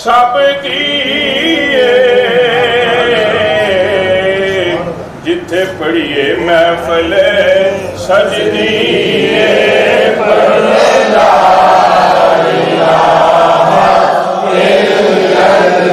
سب کی جتھے پڑھیے محفل سجدی پڑھے لا الہ الا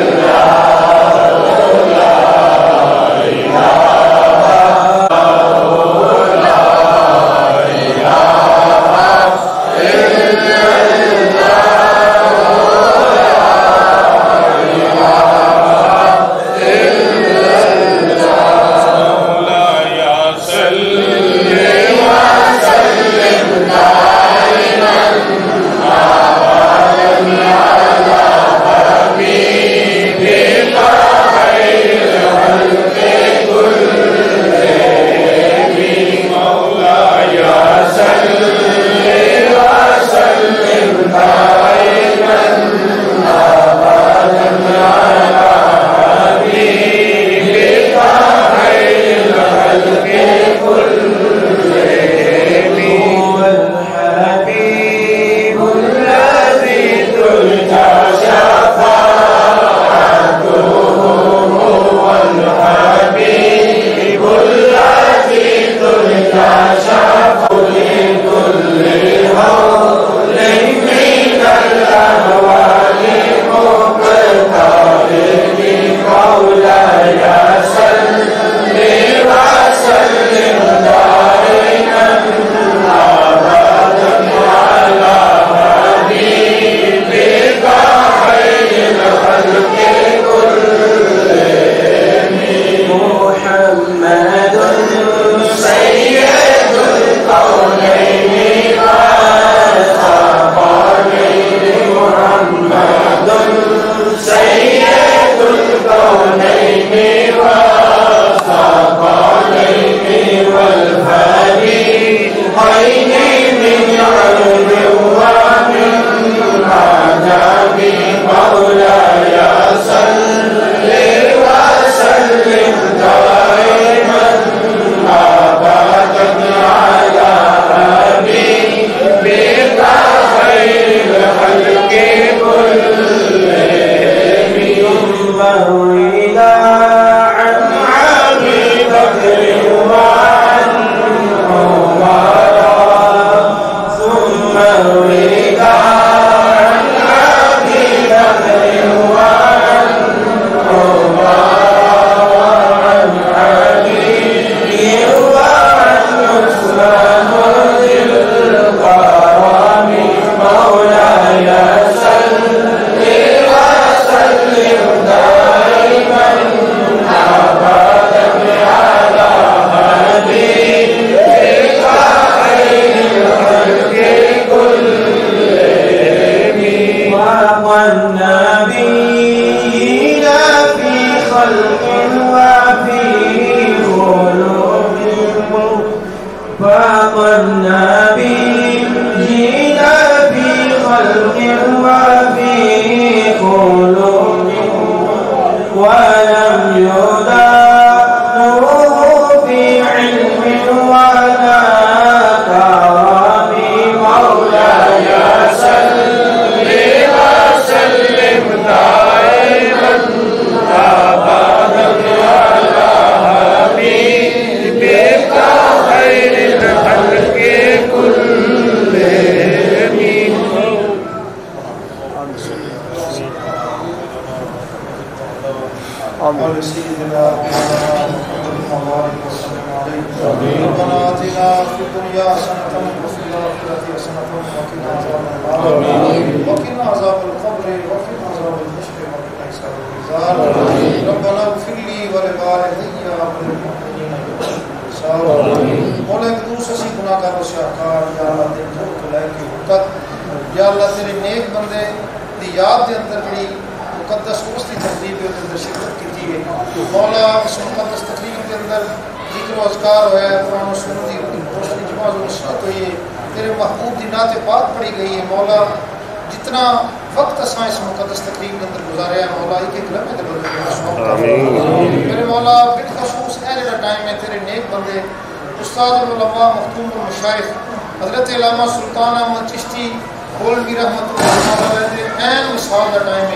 حضرت علامہ سلطان احمد چشتی کولوی رحمۃ اللہ علیہ این وصال دا ٹائم ہے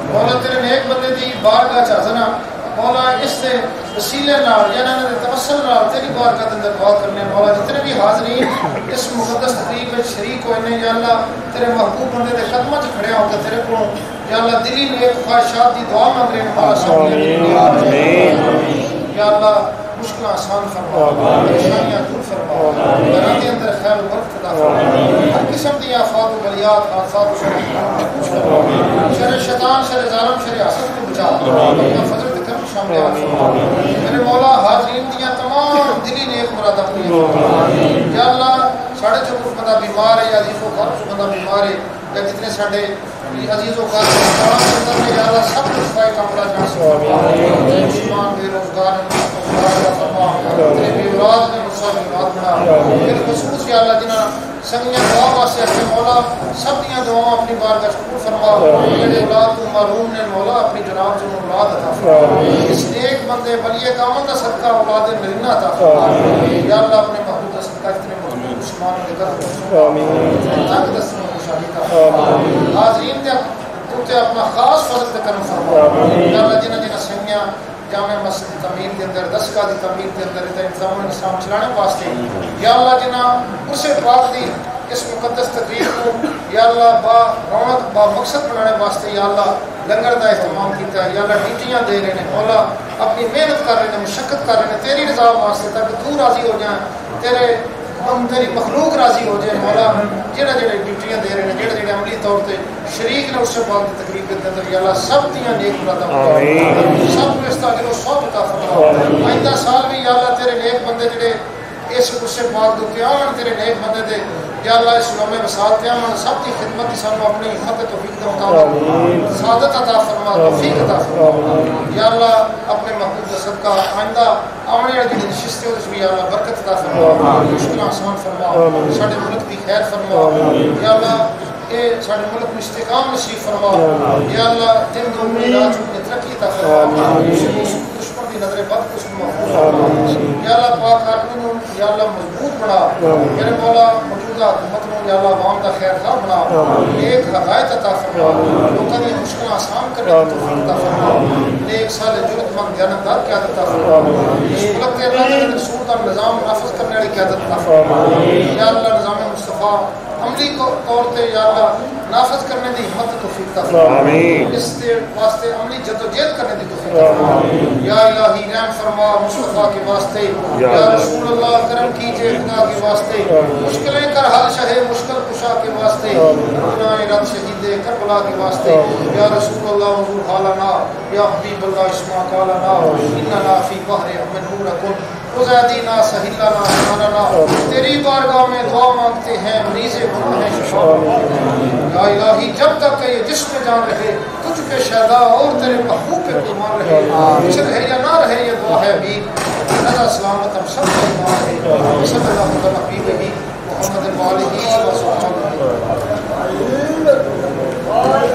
مولا تیرے نیک بندے دی بارگاہ چ حاضر ہاں مولا اس سے وسیلے نال یا انہاں دے توسل نال تیری بارگاہ دے اندر دعا کرنے مولا جتنے بھی حاضرین اس مقدس تقریب میں شریک ہوئے نے یا اللہ تیرے محبوب بندے دے قدماں وچ کھڑے ہو کے تیرے کو یا اللہ دلی نیک خواہشات دی دعا مانگ رہے ہیں مولا سب یا اللہ مشکل آسان فرما پریشانیاں دور فرما گھراں دے اندر خیر و برکت عطا فرما ہر قسم دی آفات و بلیات حادثات شر شیطان شر ظالم شر حسد کو بچا اپنا فضل میرے مولا حاضرین دیا تمام دلی نیک مرادہ پوری یا اللہ ساڑھے جو کچھ بندہ بیمار ہے یا عزیز و خارج بندہ بیمار ہے یا جتنے ساڑھے عزیز و خارج یا اللہ سب کچھ پائے کاملہ جان سے مسلمان بے روزگار تیرے بے اولاد میں مصاب اولاد بنا میرے خصوص یا اللہ جنہاں سنگیاں دعا واسے اپنے مولا سب دیاں دعاؤں اپنی بارگاہ قبول فرما میرے اولاد کو معلوم نے مولا اپنی جناب جو اولاد عطا فرما اس نیک بندے ولی کامل دا صدقہ اولاد نرینہ عطا فرما یا اللہ اپنے محبوب دا صدقہ اتنے محبوب عثمان کے گھر آمین تنگ دستوں کو شادی کا حاضرین دے تو اپنا خاص فضل تے کرم فرما یا اللہ جنہ سنگیاں جامع مسجد کی تعمیر کے اندر دسگاہ کی تعمیر کے اندر انتظام الاسلام چلانے واسطے یا اللہ جنا اس پاک دی اس مقدس تقریر کو یا اللہ با رونق با مقصد بنانے واسطے یا اللہ لنگر دا اہتمام کیتا ہے یا اللہ ڈیوٹیاں دے رہے ہیں مولا اپنی محنت کر رہے ہیں مشقت کر رہے ہیں تیری رضا واسطے تاکہ تو راضی ہو جائیں تیرے تیری مخلوق راضی ہو جائے مولا جہاں جہاں ڈیوٹیاں دے رہے ہیں جہاں جہاں عملی طور پہ شریک نے اس سے پاک کی تقریب کے اندر یا اللہ سب دیاں نیک مرادہ سب کو اس طرح سو عطا فرما آئندہ سال بھی یا اللہ تیرے نیک بندے جڑے اس سے پاک دو قیام تیرے نیک بندے دے یا اللہ اس لمحے وصال قیام سب کی خدمت کی سانو اپنی ہمت توفیق دے مطابق سعادت عطا فرما توفیق عطا فرما یا اللہ اپنے محبوب کا صدقہ آئندہ آنے والی جو نشستیں اس میں یا اللہ برکت عطا فرما مشکل آسان فرما ساڈے ملک کی خیر فرما یا اللہ اے ساڈے ملک میں استحکام نصیب فرما یا اللہ دن دو میں راج میں ترقی عطا فرما دشمن کی نظر بد کو محفوظ فرما یا اللہ پاک حاکم یا اللہ مضبوط بنا میرے مولا موجودہ حکومت میں یا اللہ عوام کا خیر خواہ بنا ایک ہدایت عطا فرما لوگوں کی مشکل آسان کرنے کی توفیق عطا فرما ایک سال جرأت مند دیانتدار قیادت عطا فرما اس ملک کے اللہ کے رسول کا نظام نافذ کرنے والی قیادت عطا فرما یا اللہ نظام مصطفیٰ عملی طور پہ یا اللہ نافذ کرنے دی ہمت توفیق عطا فرما اس کے واسطے عملی جدوجہد کرنے دی توفیق عطا فرما یا الہی رحم فرما مصطفیٰ کے واسطے یا رسول اللہ کرم کیجئے خدا کے واسطے مشکلیں کر حل شہ مشکل کشا کے واسطے گناہ رد شہید کربلا کے واسطے یا رسول اللہ حضور حالنا یا حبیب اللہ اسما کالنا اننا فی بحر امن نورکن خزادینا سہیلنا سماننا تیری بارگاہ میں دعا مانگتے ہیں مریض گناہ ہیں شفا یا الہی جب تک کہ یہ جسم جان رہے تجھ پہ شہدا اور تیرے محبوب پہ قربان رہے کچھ رہے یا نہ رہے یہ دعا ہے ابھی نظر سلامت ہم سب کا ایمان ہے صلی اللہ علیہ حبیب محمد علیہ وسلم